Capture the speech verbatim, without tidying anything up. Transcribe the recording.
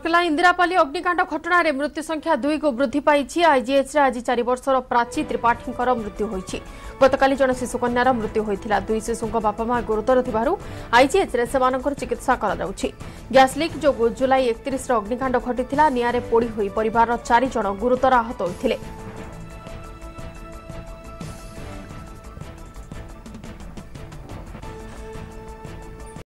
राउरकेला इंदिरापाली अग्निकांड घटना रे मृत्यु संख्या दुई को वृद्धि पाई। आईजीएच रे आज चार वर्षर प्राची त्रिपाठी मृत्यु होईछि। गतकाली जन शिशुकन्यार मृत्यु होइथिला। दुई शिशुंक बापा मां गुरुतर थिबारु आईजीएच रे सेमानकर चिकित्सा करा जाउछि। गैस लीक जोगु जुलाई एकतीस रो अग्निकांड घटिथिला। नियारे पोड़ी होई परिवार चारि जन गुरुतर आहत होइथिले।